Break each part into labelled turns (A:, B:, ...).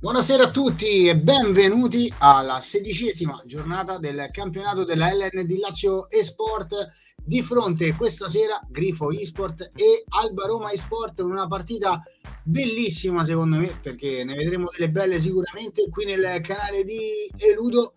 A: Buonasera a tutti e benvenuti alla 16ª giornata del campionato della LND Lazio Esport. Di fronte questa sera Grifo Esport e Alba Roma Esport, una partita bellissima secondo me, perché ne vedremo delle belle sicuramente qui nel canale di Eludo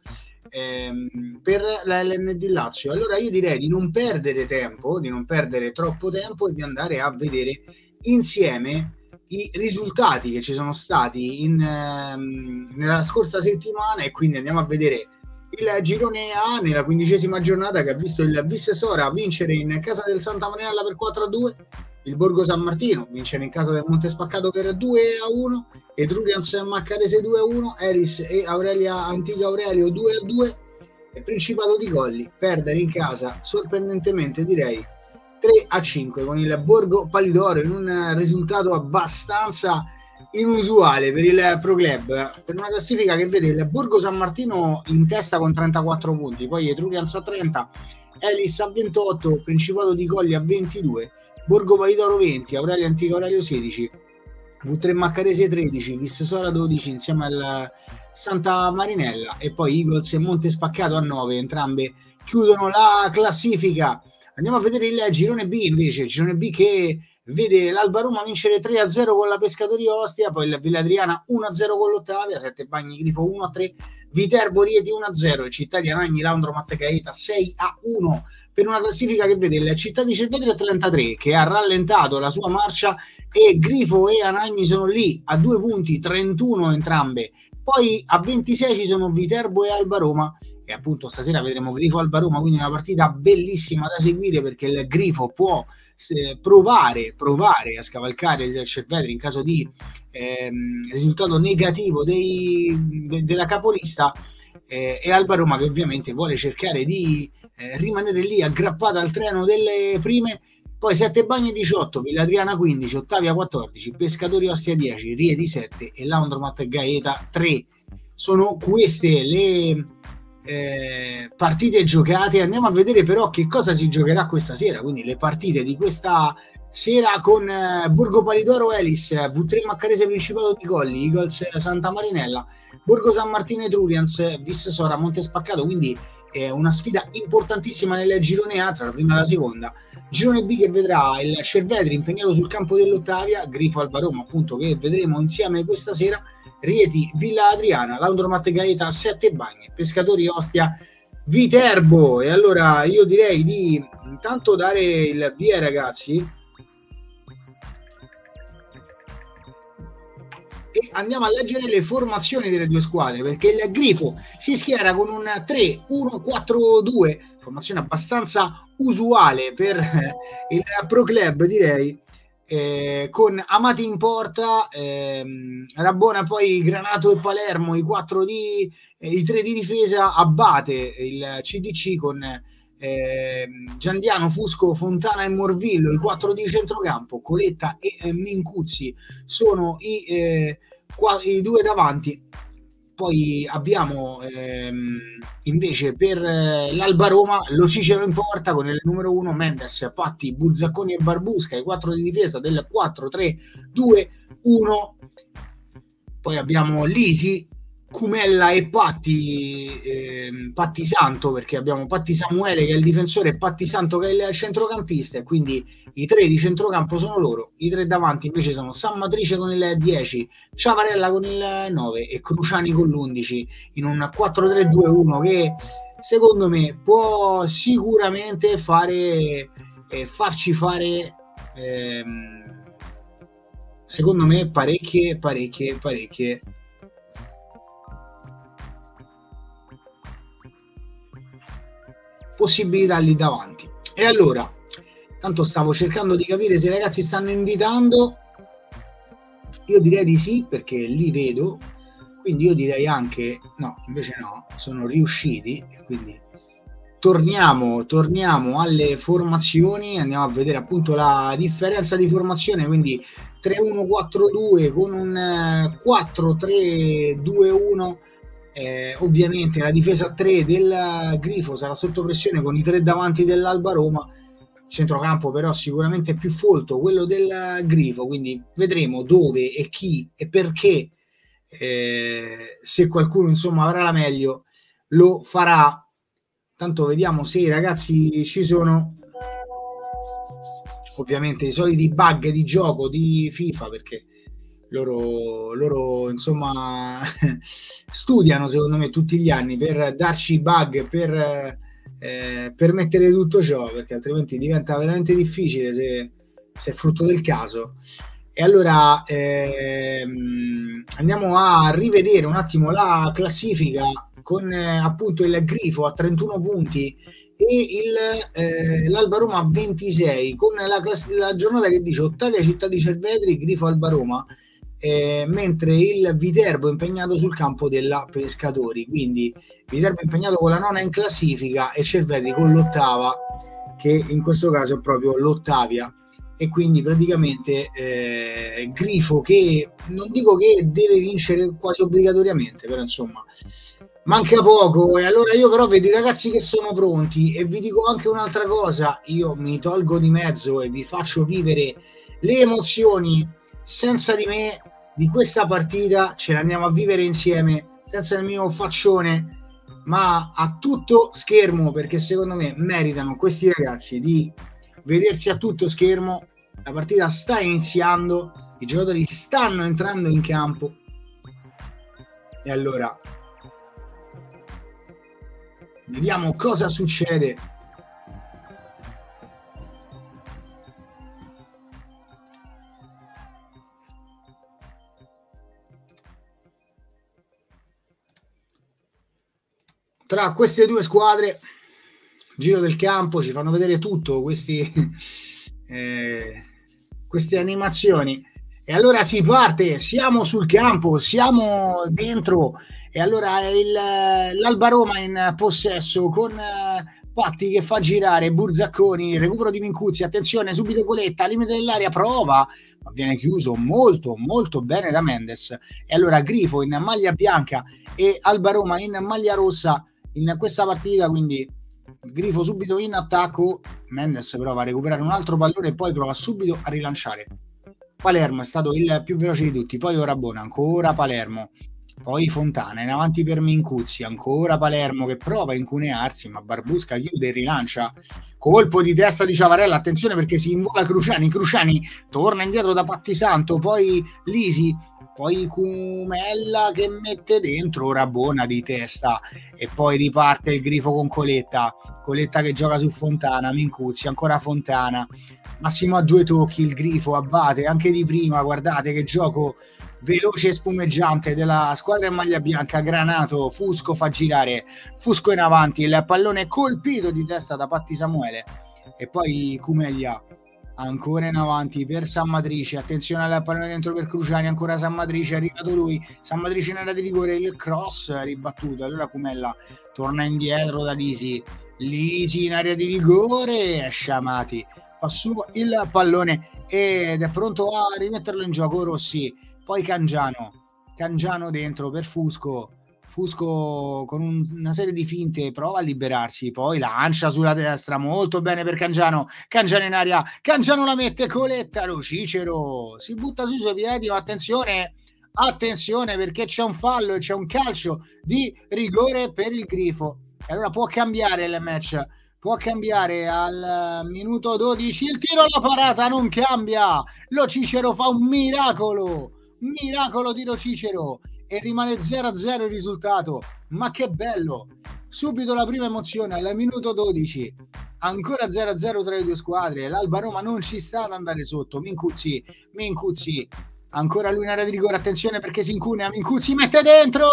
A: per la LND Lazio. Allora io direi di non perdere tempo, di non perdere troppo tempo e di andare a vedere insieme i risultati che ci sono stati nella scorsa settimana, e quindi andiamo a vedere il girone A nella 15ª giornata, che ha visto il Vissesora vincere in casa del Santa Marinella per 4-2, il Borgo San Martino vincere in casa del Montespaccato per 2-1, Etrurians Maccarese 2-1, Elis e Antica Aurelio 2-2 e Principato di Colli perdere in casa, sorprendentemente direi, 3-5 con il Borgo Palidoro, in un risultato abbastanza inusuale per il Pro Club, per una classifica che vede il Borgo San Martino in testa con 34 punti, poi Etrurians a 30, Elis a 28, Principato di Colli a 22, Borgo Palidoro 20, Aurelio Antica Aurelio 16, V3 Maccarese 13, Vissesora 12 insieme al Santa Marinella, e poi Eagles e Montespaccato a 9, entrambe chiudono la classifica. Andiamo a vedere il girone B invece, il girone B che vede l'Alba Roma vincere 3-0 con la Pescatori Ostia, poi il Villa Adriana 1-0 con l'Ottavia, Sette Bagni Grifo 1-3, Viterbo Rieti 1-0 e Città di Anagni Laundromat Gaeta 6-1, per una classifica che vede il Città di Cerveteri a 33, che ha rallentato la sua marcia, e Grifo e Anagni sono lì a 2 punti, 31 entrambe. Poi a 26 ci sono Viterbo e Alba Roma, e appunto stasera vedremo Grifo Alba Roma, quindi una partita bellissima da seguire, perché il Grifo può provare a scavalcare il Cerveteri in caso di risultato negativo della capolista, e Alba Roma che ovviamente vuole cercare di rimanere lì aggrappata al treno delle prime. Poi Sette Bagni 18, Villa Adriana 15, Ottavia 14, Pescatori Ostia 10, Rieti 7 e Laundromat Gaeta 3. Sono queste le partite giocate. Andiamo a vedere però che cosa si giocherà questa sera, quindi le partite di questa sera con Borgo Palidoro Elis, V3 Maccarese Principato di Colli, Eagles Santa Marinella, Borgo San Martino Etrurians, Vissesora Montespaccato, quindi una sfida importantissima nel girone A tra la prima e la seconda. Girone B che vedrà il Cerveteri impegnato sul campo dell'Ottavia, Grifo Alba Roma appunto che vedremo insieme questa sera, Rieti Villa Adriana, Laundromat Gaeta, Sette Bagni, Pescatori Ostia, Viterbo. E allora io direi di intanto dare il via ai ragazzi e andiamo a leggere le formazioni delle due squadre, perché il Grifo si schiera con un 3-1-4-2, formazione abbastanza usuale per il Pro Club direi, con Amati in porta, Rabona, poi Granato e Palermo, i tre di difesa, Abate il CDC con Giandiano, Fusco, Fontana e Morvillo, i 4 di centrocampo, Coletta e Mincuzzi sono i due davanti. Poi abbiamo invece per l'Alba Roma lo Cicero in porta con il numero 1 Mendes, Patti, Buzzacconi e Barbusca, i 4 di difesa del 4-3-2-1. Poi abbiamo Lisi, Cumella e Patti Santo, perché abbiamo Patti Samuele che è il difensore e Patti Santo che è il centrocampista, e quindi i 3 di centrocampo sono loro. I 3 davanti invece sono San Matrice con il 10, Ciavarella con il 9 e Cruciani con l'11, in un 4-3-2-1 che secondo me può sicuramente farci fare secondo me parecchie possibilità lì davanti. E allora, tanto stavo cercando di capire se i ragazzi stanno invitando, io direi di sì perché li vedo, quindi io direi anche no, invece no, sono riusciti, quindi torniamo alle formazioni, andiamo a vedere appunto la differenza di formazione, quindi 3-1-4-2 con un 4-3-2-1. Ovviamente la difesa 3 del Grifo sarà sotto pressione con i 3 davanti dell'Alba Roma, centrocampo però sicuramente più folto quello del Grifo, quindi vedremo dove e chi e perché se qualcuno insomma avrà la meglio lo farà. Tanto vediamo se i ragazzi ci sono. Ovviamente i soliti bug di gioco di FIFA, perché loro insomma studiano secondo me tutti gli anni per darci bug, per mettere tutto ciò, perché altrimenti diventa veramente difficile se è frutto del caso. E allora andiamo a rivedere un attimo la classifica con appunto il Grifo a 31 punti e l'Alba Roma a 26, con la giornata che dice Ottavia Città di Cervetri, Grifo Alba Roma, mentre il Viterbo è impegnato sul campo della Pescatori, quindi Viterbo è impegnato con la nona in classifica e Cervetri con l'ottava, che in questo caso è proprio l'Ottavia, e quindi praticamente Grifo, che non dico che deve vincere quasi obbligatoriamente, però insomma manca poco. E allora io però vedo i ragazzi che sono pronti, e vi dico anche un'altra cosa: io mi tolgo di mezzo e vi faccio vivere le emozioni senza di me di questa partita, ce la andiamo a vivere insieme senza il mio faccione, ma a tutto schermo, perché secondo me meritano questi ragazzi di vedersi a tutto schermo. La partita sta iniziando, i giocatori stanno entrando in campo, e allora vediamo cosa succede. Tra queste due squadre, giro del campo, ci fanno vedere tutto, queste animazioni. E allora si parte, siamo sul campo, siamo dentro, e allora l'Alba Roma in possesso con Patti che fa girare Burzacconi, recupero di Mincuzzi, attenzione, subito Coletta, limite dell'area, prova, ma viene chiuso molto molto bene da Mendes. E allora Grifo in maglia bianca e Alba Roma in maglia rossa in questa partita, quindi Grifo subito in attacco, Mendes prova a recuperare un altro pallone e poi prova subito a rilanciare. Palermo è stato il più veloce di tutti, poi Orabona, ancora Palermo, poi Fontana in avanti per Mincuzzi, ancora Palermo che prova a incunearsi, ma Barbusca chiude e rilancia. Colpo di testa di Ciavarella, attenzione perché si invola Cruciani torna indietro da Pattisanto, poi Lisi, poi Cumella che mette dentro Rabona di testa, e poi riparte il Grifo con Coletta che gioca su Fontana, Mincuzzi, ancora Fontana, massimo a 2 tocchi il Grifo, abbatte anche di prima, guardate che gioco veloce e spumeggiante della squadra in maglia bianca. Granato, Fusco fa girare, Fusco in avanti, il pallone colpito di testa da Patti Samuele, e poi Cumeglia ancora in avanti per San Matrice, attenzione al pallone dentro per Cruciani, ancora San Matrice, è arrivato lui, San Matrice in area di rigore, il cross ribattuto, allora Cumella torna indietro da Lisi in area di rigore, Sciamati fa su il pallone ed è pronto a rimetterlo in gioco Rossi, poi Cangiano dentro per Fusco con una serie di finte prova a liberarsi, poi lancia sulla destra, molto bene per Cangiano in aria, Cangiano la mette, Coletta, lo Cicero si butta sui suoi piedi, ma attenzione perché c'è un fallo e c'è un calcio di rigore per il Grifo, e allora può cambiare il match, può cambiare al minuto 12, il tiro alla parata non cambia, lo Cicero fa un miracolo di Lo Cicero e rimane 0-0 il risultato, ma che bello, subito la prima emozione al minuto 12, ancora 0-0 tra le due squadre, l'Alba Roma non ci sta ad andare sotto, Mincuzzi ancora lui in area di rigore, attenzione perché si incunea, Mincuzzi mette dentro,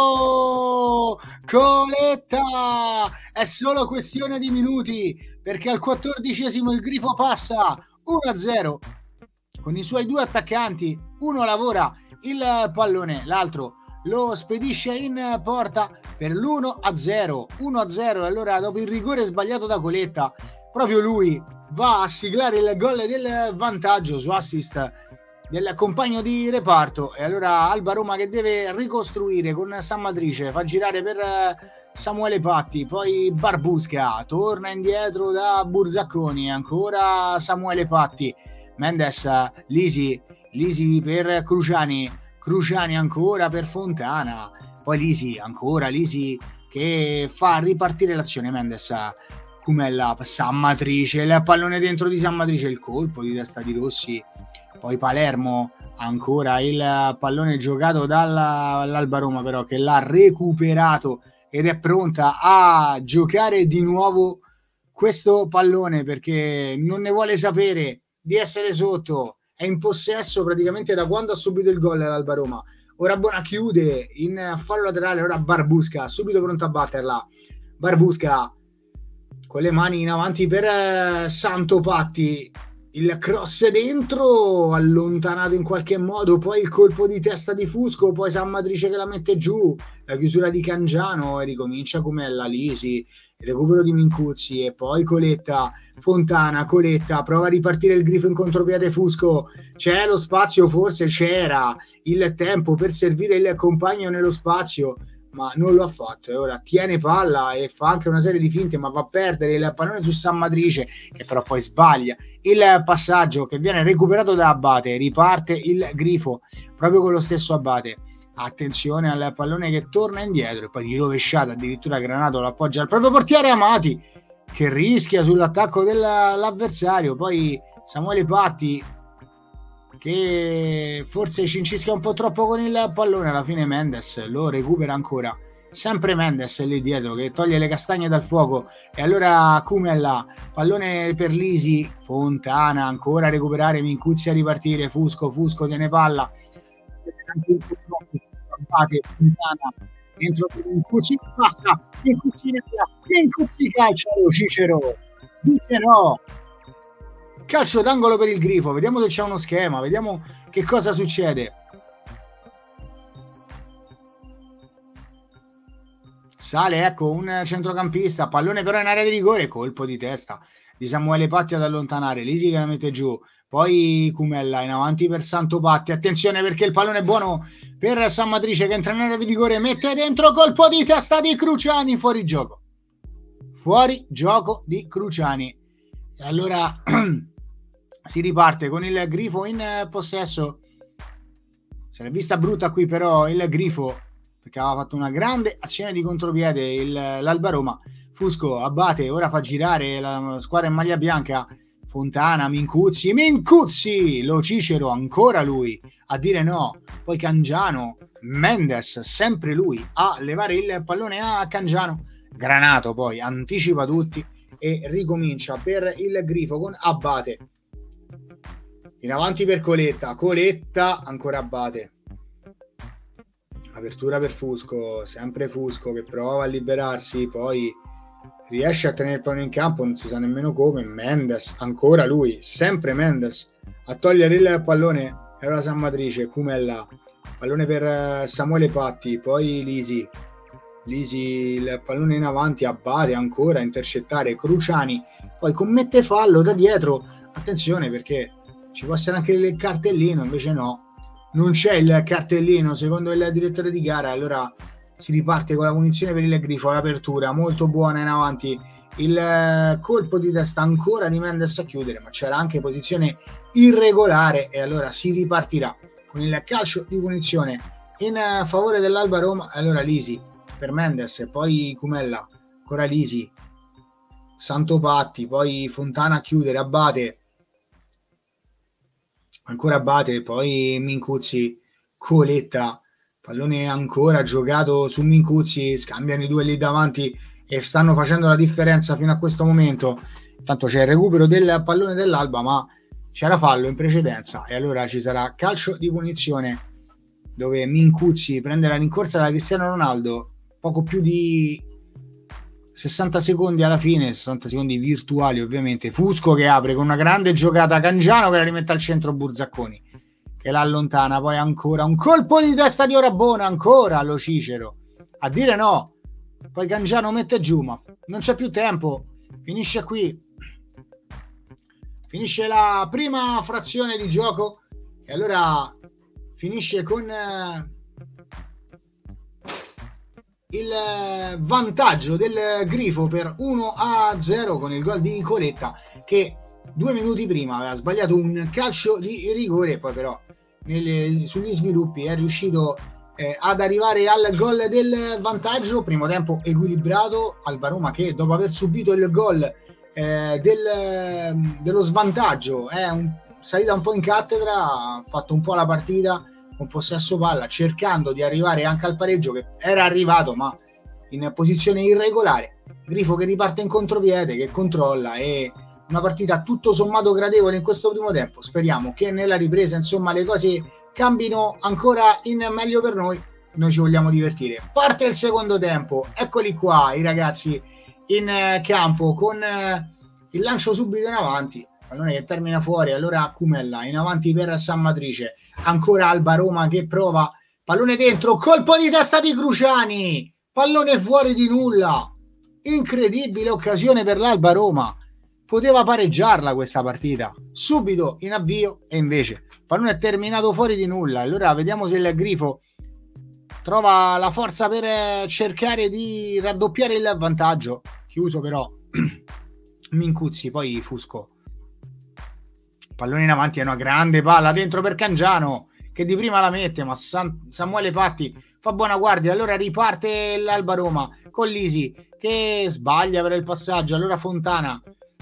A: Coletta, è solo questione di minuti perché al 14esimo il Grifo passa 1-0 con i suoi due attaccanti, uno lavora il pallone, l'altro lo spedisce in porta per l'1-0, e allora dopo il rigore sbagliato da Coletta, proprio lui va a siglare il gol del vantaggio su assist del compagno di reparto, e allora Alba Roma che deve ricostruire con San Matrice, fa girare per Samuele Patti, poi Barbusca, torna indietro da Burzacconi, ancora Samuele Patti, Mendes, Lisi per Cruciani Cruciani ancora per Fontana, poi Lisi, ancora Lisi che fa ripartire l'azione. Mendes, Cumella, San Matrice, il pallone dentro di San Matrice, il colpo di testa di Rossi, poi Palermo, ancora il pallone giocato dall'Alba Roma però che l'ha recuperato ed è pronta a giocare di nuovo questo pallone perché non ne vuole sapere di essere sotto, è in possesso praticamente da quando ha subito il gol l'Alba Roma. Ora Bona chiude in fallo laterale, ora Barbusca subito pronto a batterla, Barbusca con le mani in avanti per Santopatti, il cross dentro, allontanato in qualche modo, poi il colpo di testa di Fusco, poi San Matrice che la mette giù, la chiusura di Cangiano e ricomincia come la Lisi, il recupero di Mincuzzi e poi Coletta, Fontana, Coletta, prova a ripartire il Grifo in contropiede Fusco, c'è lo spazio, forse c'era il tempo per servire il compagno nello spazio, ma non lo ha fatto e ora tiene palla e fa anche una serie di finte ma va a perdere il pallone su San Matrice che però poi sbaglia il passaggio che viene recuperato da Abate, riparte il Grifo proprio con lo stesso Abate, attenzione al pallone che torna indietro e poi di rovesciata addirittura Granato lo appoggia al proprio portiere Amati che rischia sull'attacco dell'avversario, poi Samuele Patti che forse cincischia un po' troppo con il pallone, alla fine Mendes lo recupera ancora, sempre Mendes lì dietro che toglie le castagne dal fuoco e allora Cumella, pallone per Lisi, Fontana ancora a recuperare, Mincuzzi a ripartire, Fusco tiene palla, Fontana dentro Mincuzzi, basta, Mincuzzi calcialo, Cicero dice no, calcio d'angolo per il Grifo, vediamo se c'è uno schema, vediamo che cosa succede. Sale, ecco, un centrocampista, pallone però in area di rigore, colpo di testa di Samuele Patti ad allontanare, Lisi che la mette giù, poi Cumella in avanti per Santopatti, attenzione perché il pallone è buono per San Matrice che entra in area di rigore, mette dentro, colpo di testa di Cruciani, fuori gioco di Cruciani e allora si riparte con il Grifo in possesso, se l'è vista brutta qui però il Grifo perché aveva fatto una grande azione di contropiede l'Alba Roma, Fusco, Abate, ora fa girare la squadra in maglia bianca, Fontana, Mincuzzi, lo Cicero, ancora lui a dire no, poi Cangiano, Mendes, sempre lui a levare il pallone a Cangiano, Granato poi anticipa tutti e ricomincia per il Grifo con Abate in avanti per Coletta, ancora Abate, apertura per Fusco, sempre Fusco che prova a liberarsi, poi riesce a tenere il pallone in campo, non si sa nemmeno come, Mendes, ancora lui, sempre Mendes a togliere il pallone, era San Matrice, Cumella, pallone per Samuele Patti, poi Lisi, il pallone in avanti, Abate ancora a intercettare Cruciani, poi commette fallo da dietro, attenzione perché ci può essere anche il cartellino, invece no, non c'è il cartellino secondo il direttore di gara, allora si riparte con la punizione per il Grifo, l'apertura molto buona in avanti, il colpo di testa ancora di Mendes a chiudere, ma c'era anche posizione irregolare e allora si ripartirà con il calcio di punizione in favore dell'Alba Roma, allora Lisi per Mendes, poi Cumella, ancora Lisi, Santopatti, poi Fontana a chiudere, Abate, ancora Abate, poi Mincuzzi, Coletta, pallone ancora giocato su Mincuzzi, scambiano i due lì davanti e stanno facendo la differenza fino a questo momento. Tanto c'è il recupero del pallone dell'Alba, ma c'era fallo in precedenza e allora ci sarà calcio di punizione dove Mincuzzi prende la rincorsa da Cristiano Ronaldo, poco più di 60 secondi alla fine, 60 secondi virtuali ovviamente, Fusco che apre con una grande giocata, Cangiano che la rimette al centro, Burzacconi che la allontana, poi ancora un colpo di testa di Orabona, ancora lo Cicero a dire no, poi Cangiano mette giù, ma non c'è più tempo, finisce qui, finisce la prima frazione di gioco e allora finisce con il vantaggio del Grifo per 1-0 con il gol di Coletta che 2 minuti prima aveva sbagliato un calcio di rigore, poi però sugli sviluppi è riuscito ad arrivare al gol del vantaggio. Primo tempo equilibrato, Alba Roma che dopo aver subito il gol dello svantaggio salita un po' in cattedra, ha fatto un po' la partita con possesso palla, cercando di arrivare anche al pareggio, che era arrivato ma in posizione irregolare. Grifo che riparte in contropiede, che controlla, e una partita tutto sommato gradevole in questo primo tempo. Speriamo che nella ripresa insomma le cose cambino ancora in meglio per noi ci vogliamo divertire. Parte il secondo tempo, eccoli qua i ragazzi in campo con il lancio subito in avanti, pallone che termina fuori, allora Cumella in avanti per San Matrice, ancora Alba Roma che prova, pallone dentro, colpo di testa di Cruciani, pallone fuori di nulla, incredibile occasione per l'Alba Roma, poteva pareggiarla questa partita subito in avvio e invece pallone è terminato fuori di nulla. Allora vediamo se il Grifo trova la forza per cercare di raddoppiare il vantaggio. Chiuso però Mincuzzi, poi Fusco, pallone in avanti, è una grande palla dentro per Cangiano che di prima la mette, ma Samuele Patti fa buona guardia. Allora riparte l'Alba Roma con Lisi che sbaglia per il passaggio, allora Fontana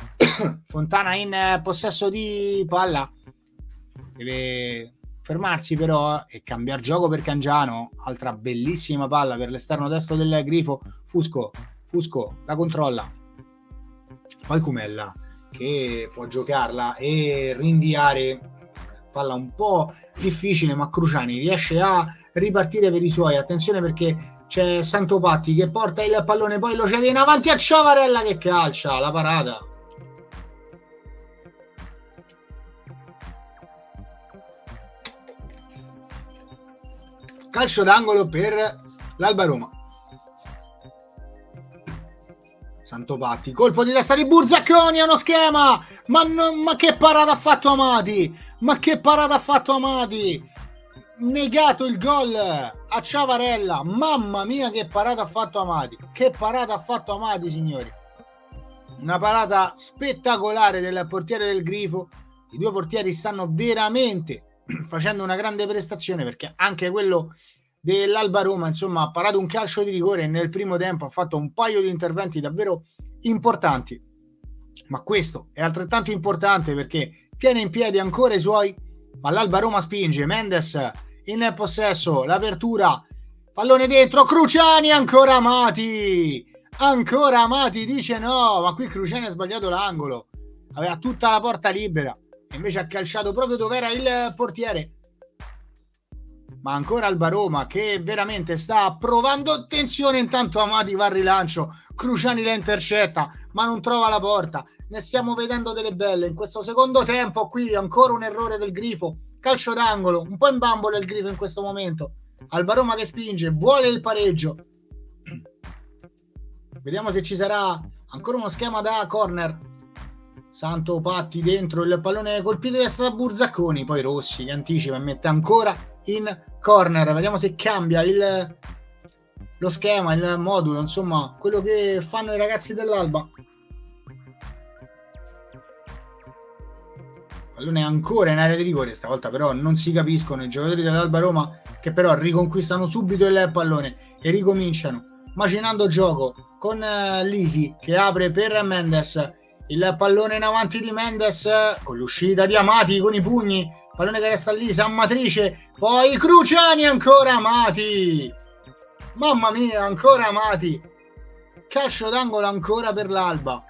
A: in possesso di palla, deve fermarsi però e cambiare gioco per Cangiano, altra bellissima palla per l'esterno destro del Grifo. Fusco la controlla, poi Cumella che può giocarla e rinviare, palla un po' difficile, ma Cruciani riesce a ripartire per i suoi. Attenzione perché c'è Santopatti che porta il pallone, poi lo cede in avanti a Ciavarella che calcia la parata. Calcio d'angolo per l'Alba Roma. Santopatti, colpo di testa di Burzacconi, è uno schema, ma che parata ha fatto Amati, negato il gol a Ciavarella, mamma mia che parata ha fatto Amati, signori, una parata spettacolare del portiere del Grifo. I due portieri stanno veramente facendo una grande prestazione, perché anche quello dell'Alba Roma insomma ha parato un calcio di rigore nel primo tempo, ha fatto un paio di interventi davvero importanti, ma questo è altrettanto importante perché tiene in piedi ancora i suoi, ma l'Alba Roma spinge. Mendes in possesso, l'apertura, pallone dentro, Cruciani, ancora Amati dice no, ma qui Cruciani ha sbagliato l'angolo, aveva tutta la porta libera e invece ha calciato proprio dove era il portiere. Ma ancora Alba Roma che veramente sta provando, attenzione, intanto Amati va al rilancio, Cruciani la intercetta ma non trova la porta. Ne stiamo vedendo delle belle in questo secondo tempo. Qui ancora un errore del Grifo, calcio d'angolo, un po' in bambola il Grifo in questo momento. Alba Roma che spinge, vuole il pareggio, vediamo se ci sarà ancora uno schema da corner. Santopatti dentro, il pallone colpito di destra da Burzacconi, poi Rossi che anticipa e mette ancora in corner. Vediamo se cambia lo schema, il modulo, insomma quello che fanno i ragazzi dell'Alba. Pallone ancora in area di rigore, stavolta però non si capiscono i giocatori dell'Alba Roma, che però riconquistano subito il pallone e ricominciano macinando gioco con Lisi che apre per Mendes, il pallone in avanti di Mendes con l'uscita di Amati con i pugni, pallone che resta lì, San Matrice, poi Cruciani, ancora Amati, mamma mia, ancora Amati, calcio d'angolo ancora per l'Alba,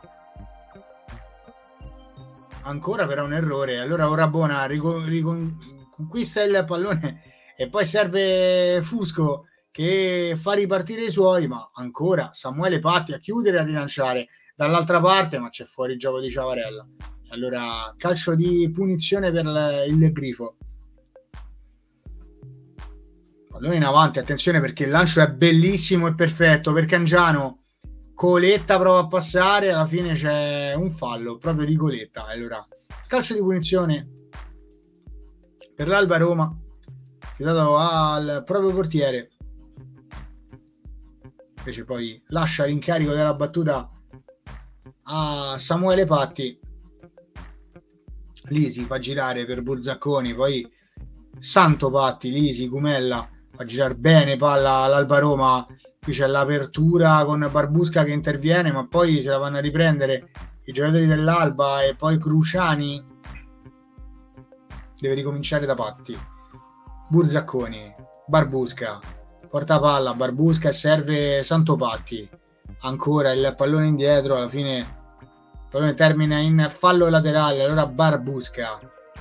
A: ancora però un errore. Allora ora Buona riconquista il pallone e poi serve Fusco che fa ripartire i suoi, ma ancora Samuele Patti a chiudere e a rilanciare dall'altra parte, ma c'è fuori gioco di Ciavarella. Allora calcio di punizione per il Grifo, pallone in avanti, attenzione perché il lancio è bellissimo e perfetto per Cangiano, Coletta prova a passare, alla fine c'è un fallo proprio di Coletta. Allora calcio di punizione per l'Alba Roma dato al proprio portiere, invece poi lascia l'incarico della battuta a Samuele Patti. Lì si fa girare per Burzacconi, poi Santopatti, Lisi, Cumella, fa girare bene palla all'Alba Roma, qui c'è l'apertura con Barbusca che interviene, ma poi se la vanno a riprendere i giocatori dell'Alba e poi Cruciani deve ricominciare da Patti. Burzacconi, Barbusca, porta palla, Barbusca e serve Santopatti, ancora il pallone indietro, alla fine il pallone termina in fallo laterale, allora Barbusca.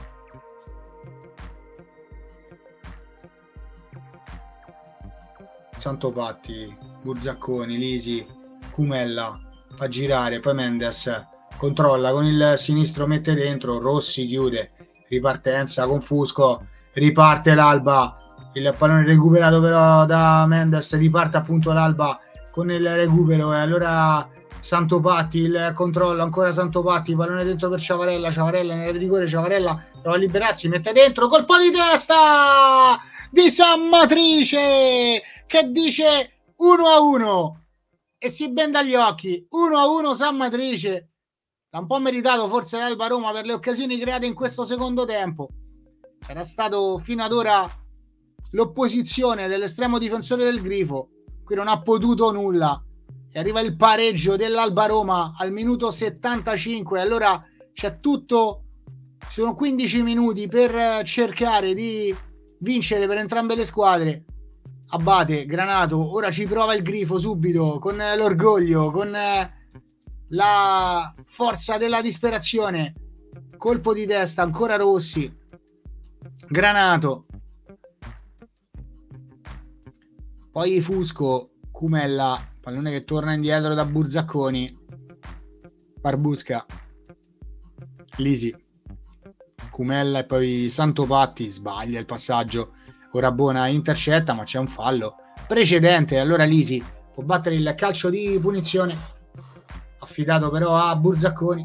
A: Santopatti, Burzacconi, Lisi, Cumella, fa girare, poi Mendes controlla con il sinistro, mette dentro, Rossi chiude, ripartenza con Fusco, riparte l'Alba, il pallone recuperato però da Mendes, riparte appunto l'Alba con il recupero e allora Santopatti, il controllo, ancora Santopatti, pallone dentro per Ciavarella nella rigore, Ciavarella prova a liberarsi, mette dentro, colpo di testa di San Matrice che dice 1-1 e si benda gli occhi. 1-1 San Matrice, l'ha un po' meritato forse l'Alba Roma per le occasioni create in questo secondo tempo. Era stato fino ad ora l'opposizione dell'estremo difensore del Grifo, qui non ha potuto nulla e arriva il pareggio dell'Alba Roma al minuto 75. Allora c'è tutto, ci sono 15 minuti per cercare di vincere per entrambe le squadre. Abate, Granato, ora ci prova il Grifo subito con l'orgoglio, con la forza della disperazione, colpo di testa, ancora Rossi, Granato, poi Fusco, Cumella, pallone che torna indietro da Burzacconi, Barbusca, Lisi, Cumella e poi Santopatti, sbaglia il passaggio, Orabona intercetta ma c'è un fallo precedente, allora Lisi può battere il calcio di punizione affidato però a Burzacconi.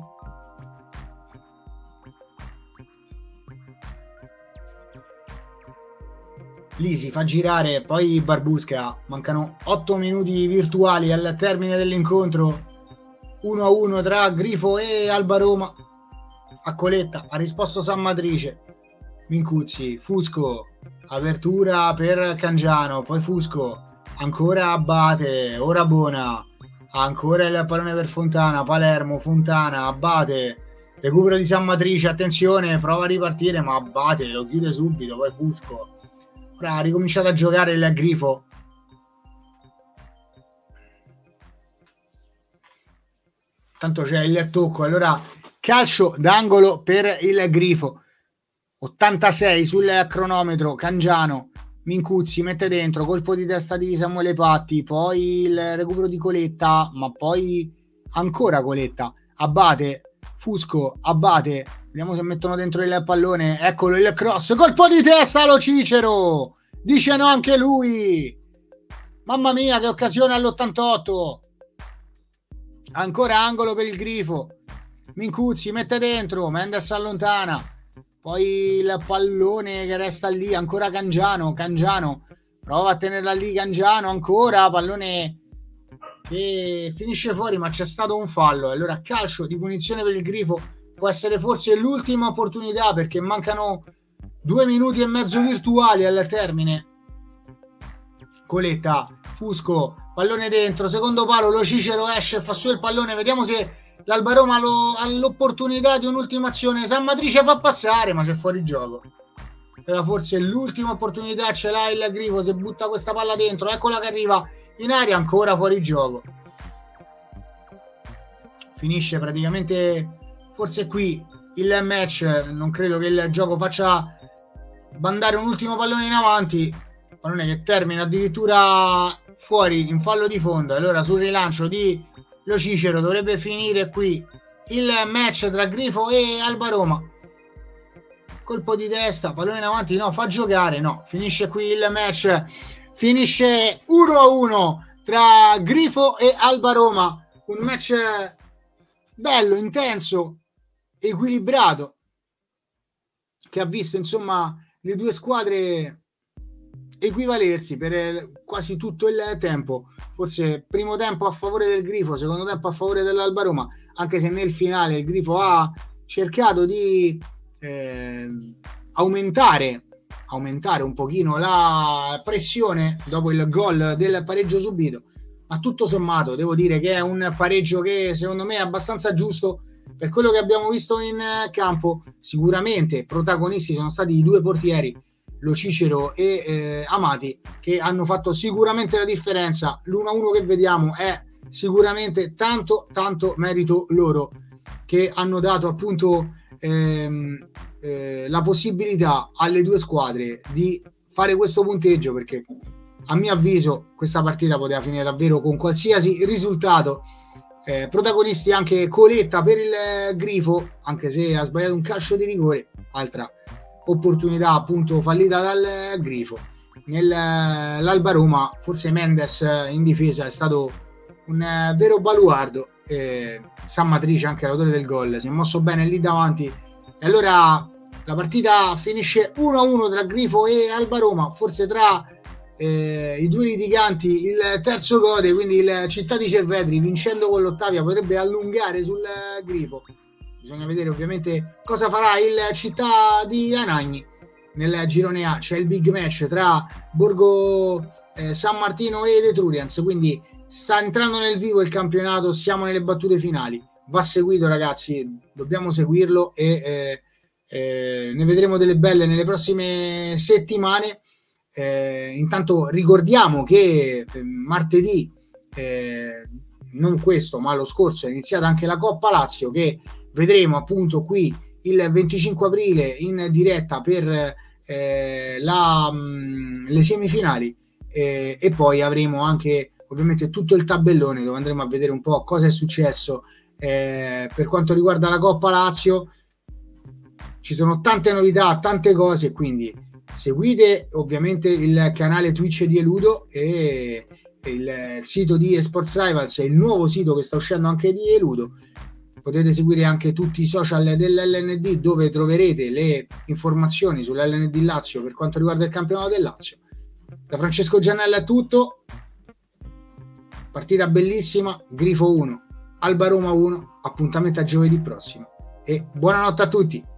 A: Lisi fa girare poi Barbusca, mancano 8 minuti virtuali al termine dell'incontro, 1-1 tra Grifo e Alba Roma. A Coletta ha risposto San Matrice, Mincuzzi, Fusco, apertura per Cangiano, poi Fusco, ancora Abate, Orabona, ancora il pallone per Fontana, Palermo, Fontana, Abate, recupero di San Matrice, attenzione, prova a ripartire ma Abate lo chiude subito, poi Fusco. Ora ha ricominciato a giocare il Grifo. Tanto c'è il tocco, allora calcio d'angolo per il Grifo. 86 sul cronometro, Cangiano, Mincuzzi mette dentro, colpo di testa di Samuele Patti, poi il recupero di Coletta, ma poi ancora Coletta, Abate, Fusco, Abate, vediamo se mettono dentro il pallone, eccolo il cross, colpo di testa Lo Cicero, dice no anche lui, mamma mia che occasione all'88, ancora angolo per il Grifo, Mincuzzi mette dentro, Mendes allontana, poi il pallone che resta lì, ancora Cangiano, prova a tenerla lì Cangiano, ancora pallone che finisce fuori ma c'è stato un fallo, allora calcio di punizione per il Grifo, può essere forse l'ultima opportunità perché mancano 2 minuti e mezzo virtuali al termine. Coletta, Fusco, pallone dentro, secondo palo, Lo Cicero esce, fa su il pallone, vediamo se l'Alba Roma ha l'opportunità di un'ultima azione, San Matrice fa passare ma c'è fuori gioco, era forse l'ultima opportunità, ce l'ha il Grifo, se butta questa palla dentro, eccola che arriva in aria, ancora fuori gioco, finisce praticamente forse qui il match, non credo che il gioco faccia bandare un ultimo pallone in avanti, pallone che termina addirittura fuori in fallo di fondo, allora sul rilancio di Lo Cicero dovrebbe finire qui il match tra Grifo e Alba Roma, colpo di testa, pallone in avanti, no, fa giocare, no, finisce qui il match, finisce 1-1 tra Grifo e Alba Roma, un match bello, intenso, equilibrato, che ha visto insomma le due squadre equivalersi per quasi tutto il tempo, forse primo tempo a favore del Grifo, secondo tempo a favore dell'Alba Roma, anche se nel finale il Grifo ha cercato di aumentare aumentare un pochino la pressione dopo il gol del pareggio subito, ma tutto sommato devo dire che è un pareggio che secondo me è abbastanza giusto per quello che abbiamo visto in campo. Sicuramente protagonisti sono stati i due portieri, Lo Cicero e Amati, che hanno fatto sicuramente la differenza. L'1-1 che vediamo è sicuramente tanto merito loro, che hanno dato appunto la possibilità alle due squadre di fare questo punteggio, perché a mio avviso questa partita poteva finire davvero con qualsiasi risultato. Protagonisti anche Coletta per il Grifo, anche se ha sbagliato un calcio di rigore, altra opportunità appunto fallita dal Grifo. Nell'Alba Roma forse Mendes in difesa è stato un vero baluardo. San Matrice, anche l'autore del gol, si è mosso bene lì davanti, e allora la partita finisce 1-1 tra Grifo e Alba Roma. Forse tra i due litiganti il terzo gode, quindi il Città di Cervetri, vincendo con l'Ottavia, potrebbe allungare sul Grifo. Bisogna vedere ovviamente cosa farà il Città di Anagni. Nel girone A c'è il big match tra Borgo San Martino e Etrurians, quindi sta entrando nel vivo il campionato, siamo nelle battute finali, va seguito ragazzi, dobbiamo seguirlo, e ne vedremo delle belle nelle prossime settimane. Intanto ricordiamo che martedì, non questo ma lo scorso, è iniziata anche la Coppa Lazio, che vedremo appunto qui il 25 aprile in diretta per le semifinali, e poi avremo anche ovviamente tutto il tabellone, dove andremo a vedere un po' cosa è successo per quanto riguarda la Coppa Lazio. Ci sono tante novità, tante cose, quindi seguite ovviamente il canale Twitch di Eludo e il sito di Esports Rivals, e il nuovo sito che sta uscendo anche di Eludo. Potete seguire anche tutti i social dell'LND, dove troverete le informazioni sull'LND Lazio per quanto riguarda il campionato del Lazio. Da Francesco Giannella è tutto. Partita bellissima, Grifo 1, Alba Roma 1, appuntamento a giovedì prossimo e buonanotte a tutti.